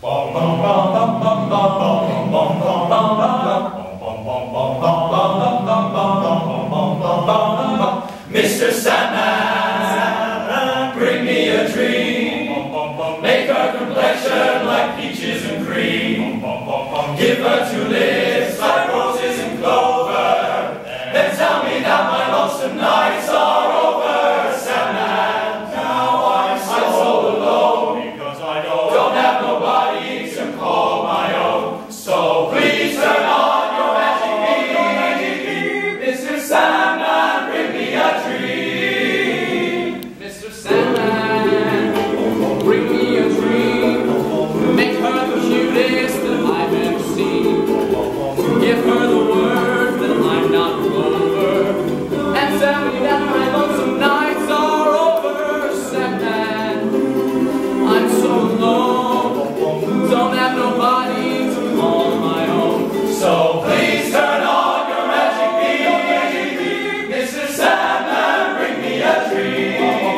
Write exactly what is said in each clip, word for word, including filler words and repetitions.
Mister Sandman, bring me a dream. Make her complexion like peaches and cream. Give her two lips like roses and clover. Then tell me that my lonesome nights are over. Sandman, now I'm so, I'm so alone because I don't, don't have nobody to call my own. So please turn on your magic beam, Mister Sandman, bring me a dream. Mister Sandman, bring me a dream. Make her the cutest that I've ever seen. Give her the word that I'm not over. And tell me that my lonesome nights are over. Sandman, I'm so alone. Don't have nobody to call my own. So please turn on your magic beam, Mister Sandman, bring me a dream.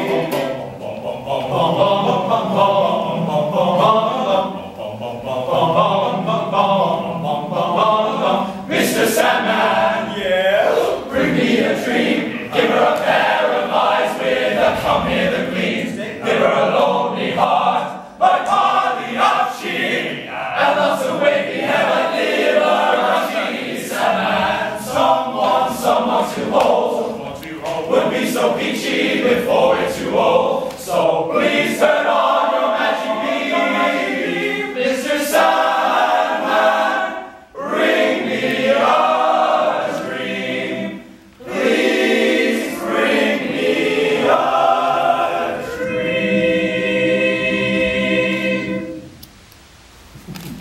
Mister Sandman, yeah, bring me a dream. Give her a pair of eyes with a come here that gleams. Give her a lonely heart, like hardly up she, and lots of wavy hair like Liberace. Sandman, someone, someone to hold, would be so peachy before it's too old. So please turn on your magic beam, Mister Sandman, bring me a dream. Please bring me a dream.